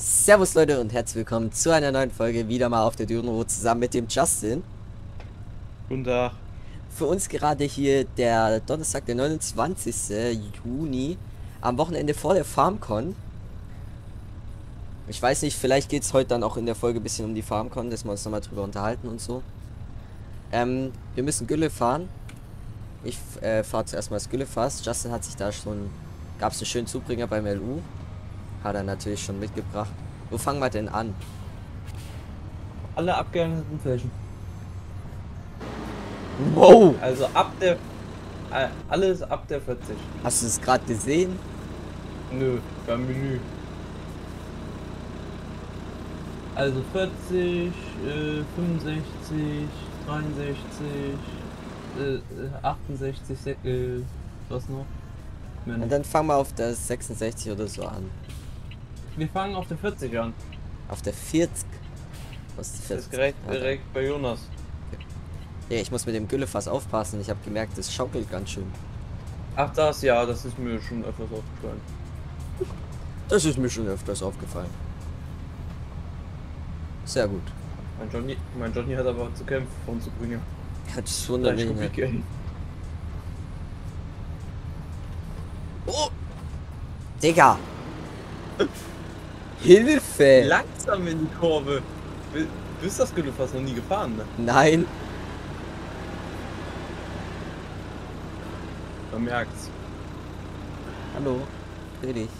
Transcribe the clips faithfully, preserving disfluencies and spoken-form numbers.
Servus Leute und herzlich willkommen zu einer neuen Folge, wieder mal auf der Dürrenroute zusammen mit dem Justin. Guten Tag. Für uns gerade hier der Donnerstag, der neunundzwanzigste Juni, am Wochenende vor der FarmCon. Ich weiß nicht, vielleicht geht es heute dann auch in der Folge ein bisschen um die FarmCon, dass wir uns nochmal drüber unterhalten und so. Ähm, wir müssen Gülle fahren. Ich äh, fahre zuerst mal das Güllefass. Justin hat sich da schon, gab es einen schönen Zubringer beim L U. Hat er natürlich schon mitgebracht. Wo fangen wir denn an? Alle abgeordneten Flächen. Wow! Also ab der. äh, Alles ab der vierzig. Hast du es gerade gesehen? Nö, beim Menü. Also vierzig, äh, fünfundsechzig, dreiundsechzig, äh, achtundsechzig, se- äh, was noch? Menü. Und dann fangen wir auf der sechsundsechzig oder so an. Wir fangen auf der vierzig an. Auf der vierzig. Was ist die Das vierzig? ist direkt, Ah, da. direkt bei Jonas. Ja, ich muss mit dem Güllefass aufpassen. Ich habe gemerkt, das schaukelt ganz schön. Ach das, ja, das ist mir schon öfters aufgefallen. Das ist mir schon öfters aufgefallen. Sehr gut. Mein Johnny, mein Johnny hat aber zu kämpfen von zu bringen. Das wundert mich nicht. Oh! Digga! Hilfe! Langsam in die Kurve. Du bist das Güllefass noch nie gefahren, ne? Nein! Man merkt's. Hallo? Dreh dich.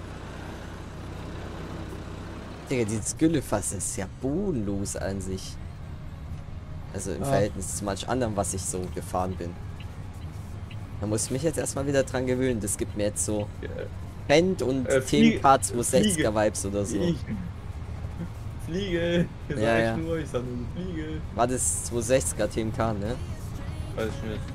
Digga, dieses Güllefass ist ja bodenlos an sich. Also im Ah. Verhältnis zu manch anderem, was ich so gefahren bin. Da muss ich mich jetzt erstmal wieder dran gewöhnen. Das gibt mir jetzt so Band und Äh, Flie- Themenpart zweihundertsechziger Fliege. Vibes oder so. Fliege. Fliege. Ich Ja, sag ja. nur, ich sag nur Fliege. War das zweihundertsechziger T M K, ne? Weiß ich nicht.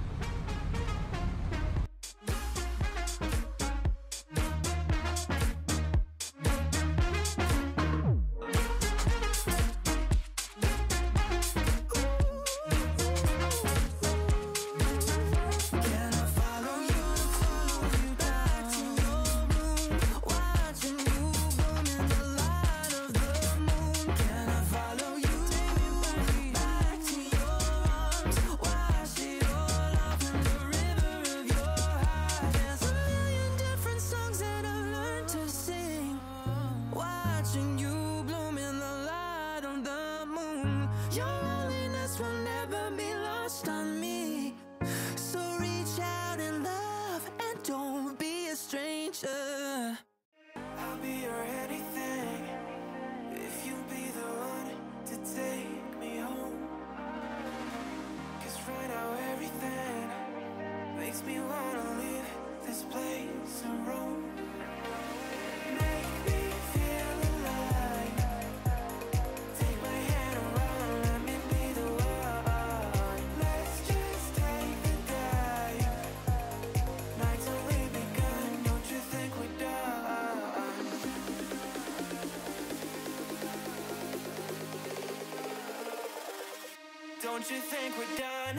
I'll be your anything if you be the one to take me home. Cause right now everything makes me wanna leave this place and roam. Make me feel alive. Take my hand around, let me be the one. Let's just take a dive. Night's only begun, don't you think we're done? Don't you think we're done?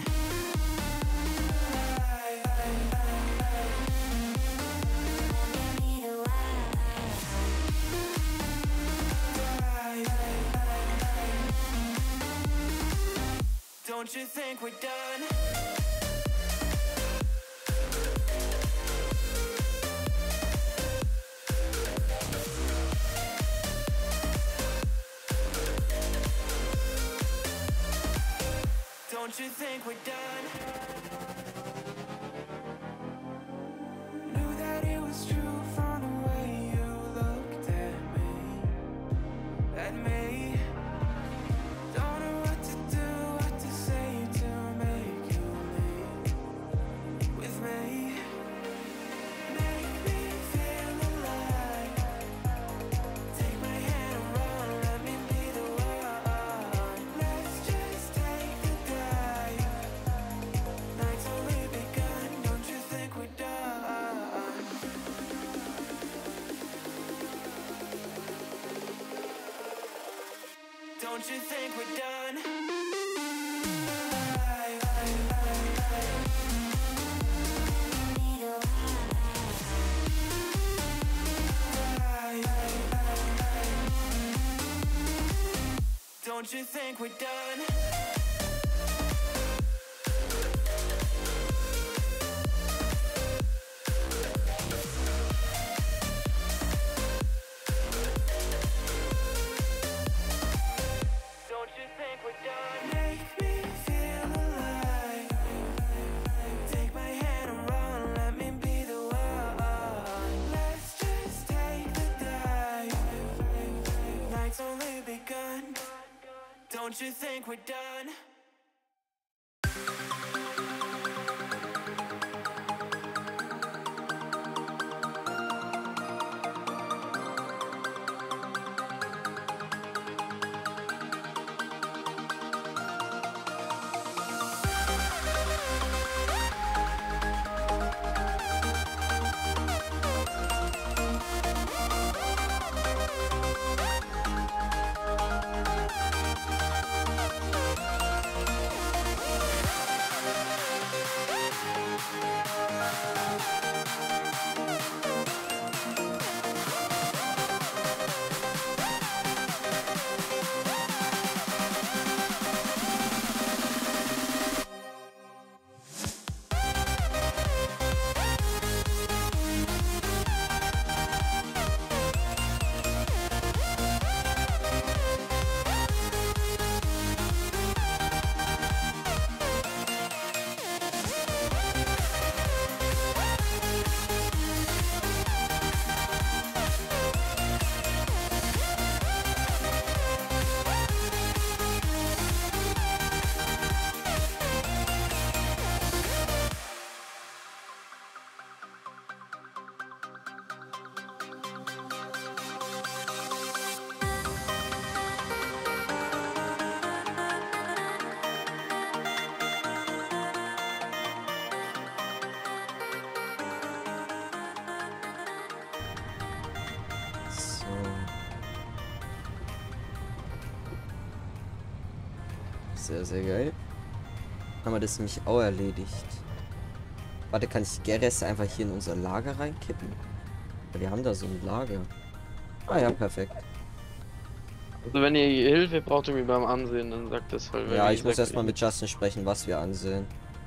Don't you think we're done? Don't you think we're done? Knew that it was true from the way you looked at me, at me. Don't know what to do, what to say to make you leave with me. Make me feel alive. Take my hand around, let me be the one. Let's just take a dive. Night's only begun, don't you think we're done? Don't you think we're done? Don't you think we're done? Don't you think we're done? Make me feel alive. Take my hand and run, let me be the one. Let's just take the dive. Night's only begun. Don't you think we're done? So. Sehr, sehr geil. Haben wir das nämlich auch erledigt. Warte, kann ich die Gärreste einfach hier in unser Lager reinkippen? Wir haben da so ein Lager. Ah ja, perfekt. Also wenn ihr Hilfe braucht irgendwie beim Ansehen, dann sagt das halt. Ja, wie ich muss gesagt, erstmal mit Justin sprechen, was wir ansehen.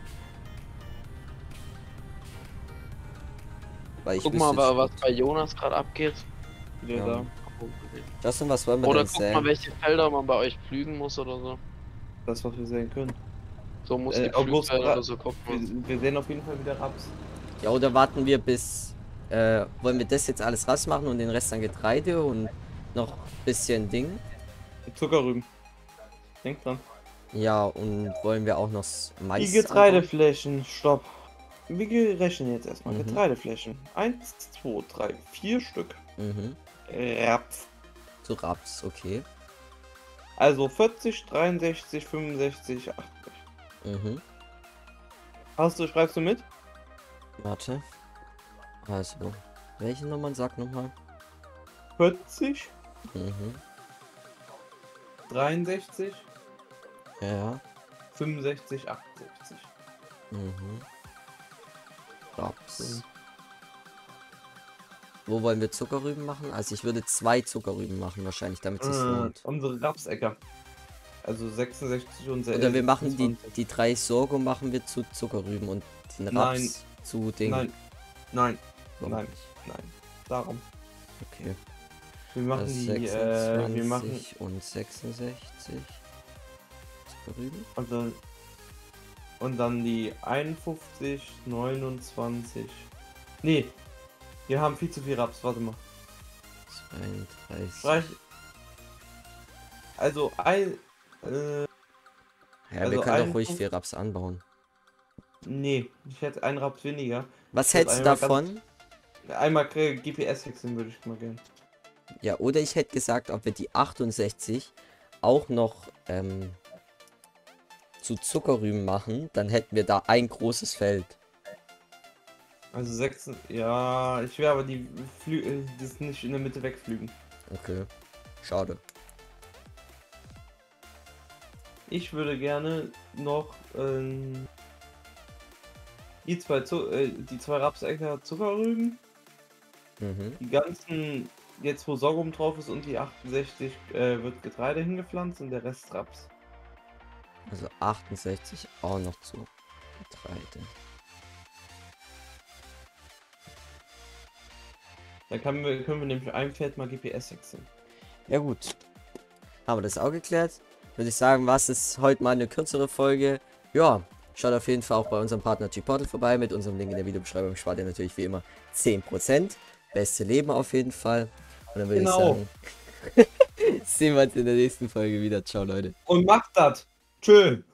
Weil ich Guck wüsste mal, jetzt wa- was nicht. bei Jonas gerade abgeht. Wie der Ja. da. Justin, was wollen wir Oder denn guck mal, sehen? welche Felder man bei euch pflügen muss oder so. Das, was wir sehen können. So muss Äh, gepflügt August werden Bra- oder so, guck mal. Wir, wir sehen auf jeden Fall wieder Raps. Ja, oder warten wir bis... Äh, wollen wir das jetzt alles rausmachen und den Rest an Getreide und noch ein bisschen Ding? Zuckerrüben. Denk dran. Ja, und wollen wir auch noch s- Mais Die Getreideflächen, stopp. Wir rechnen jetzt erstmal. Mhm. Getreideflächen. Eins, zwei, drei, vier Stück. anbauen? Mhm. Raps. Zu Raps, okay. Also vierzig, dreiundsechzig, fünfundsechzig, achtzig. Mhm. Hast du, schreibst du mit? Warte. Also, welche Nummern? Sag nochmal. vierzig, Mhm. dreiundsechzig, Ja. fünfundsechzig, achtundsechzig. Mhm. Raps. Wo wollen wir Zuckerrüben machen? Also ich würde zwei Zuckerrüben machen wahrscheinlich, damit es sich Äh, lohnt. unsere Rapsäcker. Also sechsundsechzig und Oder wir machen die, sechsundzwanzig. die drei Sorghum machen wir zu Zuckerrüben und den Raps Nein. zu Ding. Nein, nein, Warum nein. nicht? nein. Darum. Okay. Wir machen Das die, äh, wir machen, sechsundzwanzig und sechsundsechzig Zuckerrüben. und dann, und dann die einundfünfzig, neunundzwanzig. Nee, wir haben viel zu viel Raps, warte mal. zweiunddreißig. Reich. Also, ein, äh, Ja, wir also können doch ruhig einundfünfzig viel Raps anbauen. nee, ich hätte einen Raps weniger. Was Das hältst du einmal davon? Einmal äh, G P S wechseln würde ich mal gern. Ja, oder ich hätte gesagt, ob wir die achtundsechzig auch noch ähm, zu Zuckerrüben machen, dann hätten wir da ein großes Feld. Also sechs, ja, ich will aber die Flü äh, das nicht in der Mitte wegflügen. Okay. Schade. Ich würde gerne noch ähm, die zwei, Zu äh, die zwei Rapsäcker Zuckerrüben, Mhm. die ganzen jetzt wo Sorghum drauf ist und die achtundsechzig äh, wird Getreide hingepflanzt und der Rest Raps. Also achtundsechzig auch noch zu Getreide. Dann können wir, können wir nämlich für ein Feld mal G P S wechseln. Ja gut. Haben wir das auch geklärt? Würde ich sagen, was ist heute mal eine kürzere Folge. Ja, schaut auf jeden Fall auch bei unserem Partner G-Portal vorbei. Mit unserem Link in der Videobeschreibung spart ihr natürlich wie immer zehn Prozent. Beste Leben auf jeden Fall. Und dann würde Genau. ich sagen, sehen wir uns in der nächsten Folge wieder. Ciao, Leute. Und macht das. Tschö.